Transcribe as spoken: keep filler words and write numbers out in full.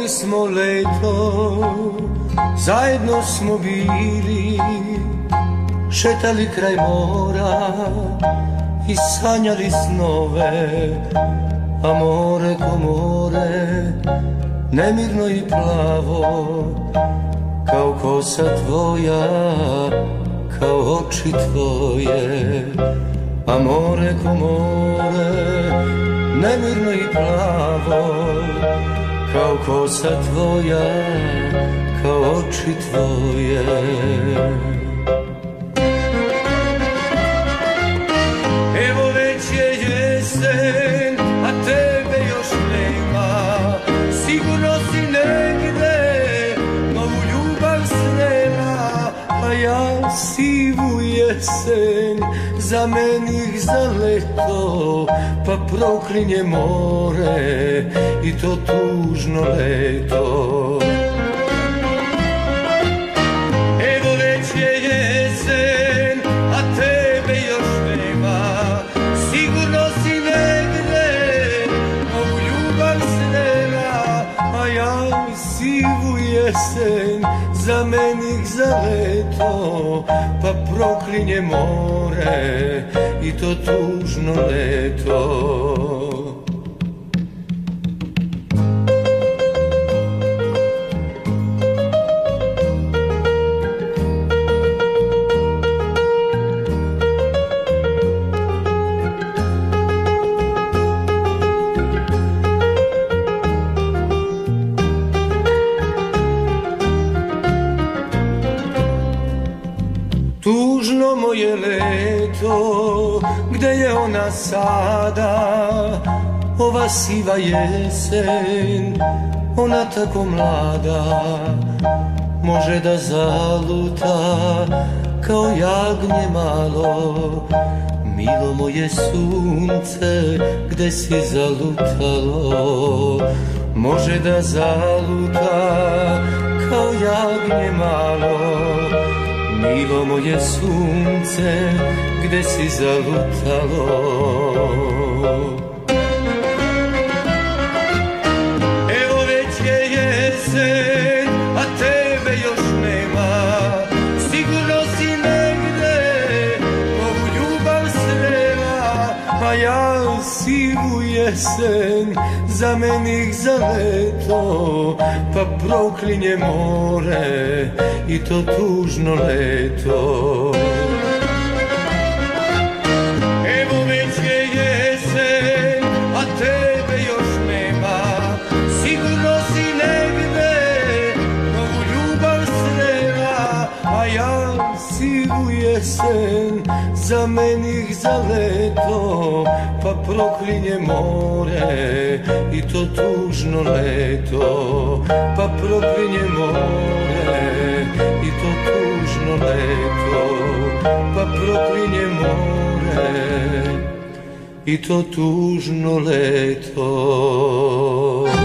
Volili smo leto, zajedno smo bili, šetali kraj mora i sanjali snove. A more ko more, nemirno i plavo, kao kosa tvoja, kao oči tvoje. A more ko more, nemirno i plavo, kao kosa tvoja, kao oči tvoje. Evo već je jesen, a tebe još nema. Sigurno si negde novu ljubav srela, a ja sivu jesen zamenih za leto, pa proklinje more i to tužno leto. Evo već je jesen, a tebe još nema. Sigurno si negde novu ljubav srela, a ja sivu jesen zamenih za leto, pa proklinje more i to tužno leto. Tužno moje leto, gde je ona sada, ova siva jesen, ona tako mlada, može da zaluta kao jagnje malo. Milo moje sunce, gde si zalutalo, može da zaluta kao jagnje malo. Milo moje sunce, gde si zalutalo. Evo već je jesen, a tebe još nema. Sigurno si negde novu ljubav srela, a ja sivu jesen zamenih za leto, pa proklinje more i to tužno leto. Evo već je jesen, a tebe još nema. Sigurno si negde novu ljubav srela, a ja sivu jesen zamenih za leto, pa proklinje more i to tužno leto, pa proklinje more i to tužno leto, pa proklinje more i to tužno leto.